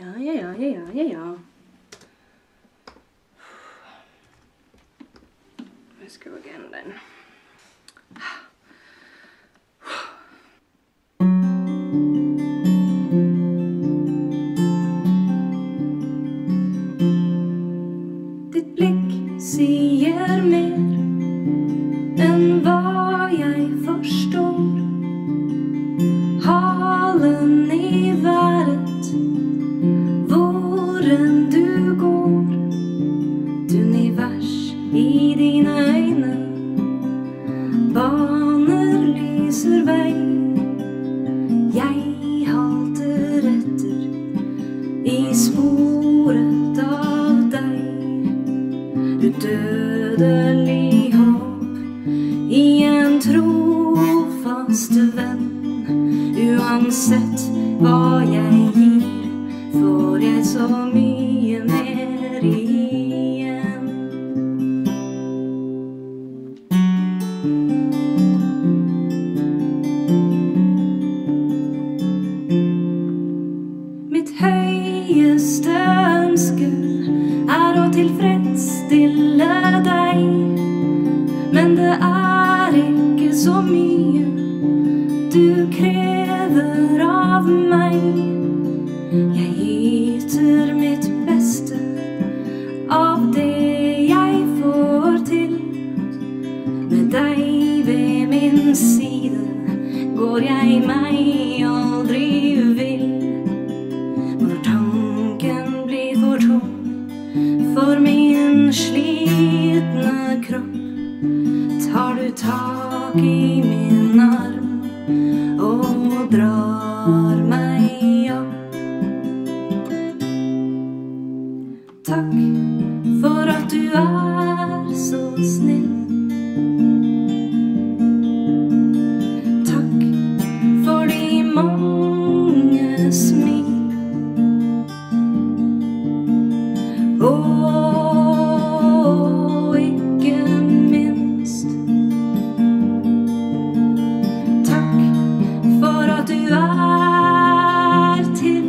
Ja. Let's go again then. Ditt blikk sier mer enn hva jeg forstår. Halen i været, hvor du går. Et univers i dine øyne, baner lyser vei. Jeg halter etter i sporet av deg. Udødelig håp i en trofast venn. Uansett hva jeg gir, får jeg så mye mer igjen. Mitt høyeste ønske er å tilfredsstille deg, men det er ikke så mye du krever av meg. Jeg yter mitt beste av det jeg får til. Med deg ved min side går jeg meg aldri vill. Når tanken blir for tung for min slitne kropp, tar du tak i min arm og drar meg opp. Takk for at du er så snill. Takk for de mange smil. Og ikke minst takk for at du er til.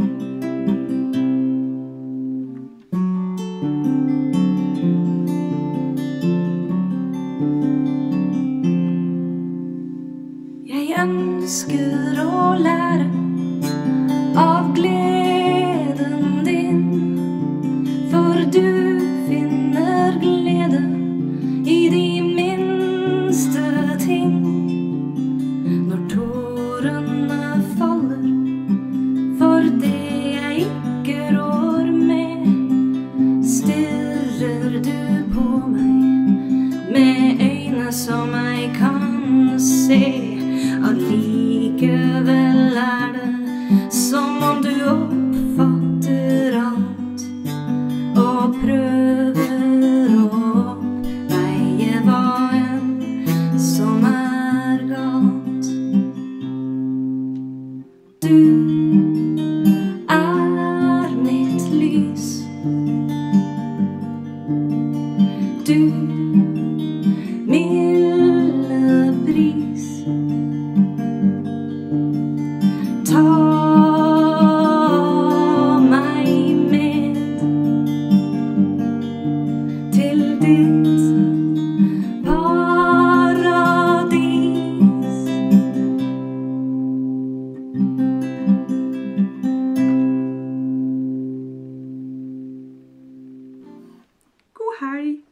Jeg ønsker å lære av gleden din, for du finner glede i de minste ting. Når tårene faller for det jeg ikke rår med, stirrer du på meg med øyne som jeg kan se. Allikevel er det som om du oppfatter alt og prøver å oppveie hva enn som er galt. Du er mitt lys. Du milde bris. Ta meg med til ditt paradis. God helg!